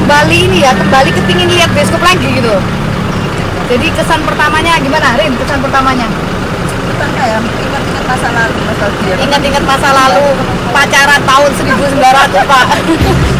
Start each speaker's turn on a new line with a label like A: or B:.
A: kembali ini ya, kembali kepingin lihat bioskop lagi gitu. Jadi kesan pertamanya gimana, Rin? Kesan pertamanya?
B: Apa ya? Ingat-ingat masa lalu, nostalgia.
A: Ingat-ingat masa lalu, pacaran tahun 1900, Pak.